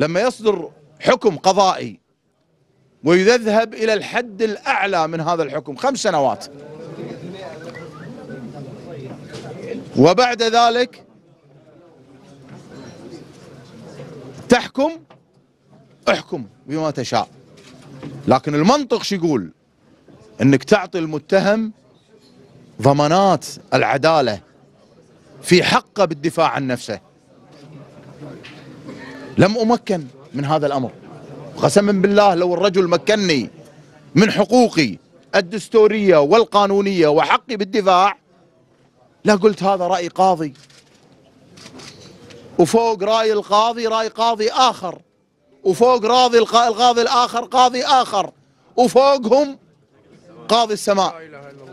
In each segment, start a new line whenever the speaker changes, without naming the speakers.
لما يصدر حكم قضائي ويذهب إلى الحد الأعلى من هذا الحكم 5 سنوات، وبعد ذلك تحكم، احكم بما تشاء. لكن المنطق شو يقول؟ انك تعطي المتهم ضمانات العدالة في حقه بالدفاع عن نفسه. لم أمكن من هذا الأمر، قسما بالله لو الرجل مكنني من حقوقي الدستورية والقانونية وحقي بالدفاع لا قلت هذا رأي قاضي، وفوق رأي القاضي رأي قاضي آخر، وفوق راضي القاضي الآخر قاضي آخر، وفوقهم قاضي السماء.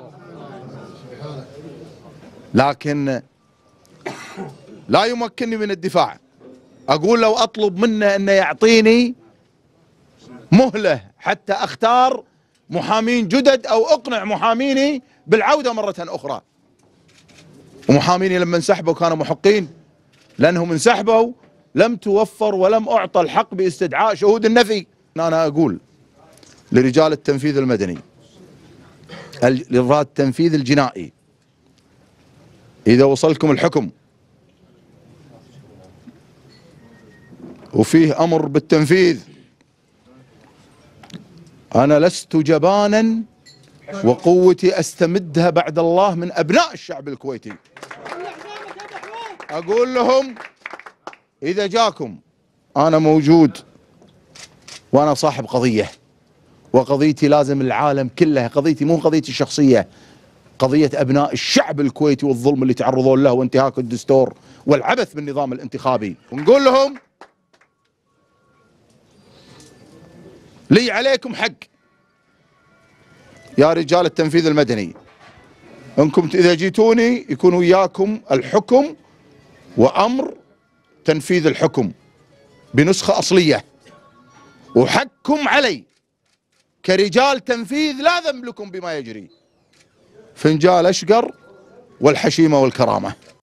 لكن لا يمكنني من الدفاع. أقول لو أطلب منه أنه يعطيني مهلة حتى أختار محامين جدد أو أقنع محاميني بالعودة مرة أخرى. ومحاميني لما انسحبوا كانوا محقين، لأنهم انسحبوا لم توفر ولم أعطى الحق باستدعاء شهود النفي. أنا أقول لرجال التنفيذ المدني، لرجال التنفيذ الجنائي، إذا وصلكم الحكم وفيه أمر بالتنفيذ، أنا لست جبانا وقوتي أستمدها بعد الله من أبناء الشعب الكويتي. أقول لهم إذا جاكم أنا موجود، وأنا صاحب قضية، وقضيتي لازم العالم كله، قضيتي مو قضيتي الشخصية، قضية أبناء الشعب الكويتي والظلم اللي تعرضون له وانتهاك الدستور والعبث بالنظام الانتخابي. ونقول لهم لي عليكم حق يا رجال التنفيذ المدني، انكم اذا جيتوني يكون وياكم الحكم وامر تنفيذ الحكم بنسخة اصلية، وحقكم علي كرجال تنفيذ لا ذنب لكم بما يجري، فنجال اشقر والحشيمة والكرامة.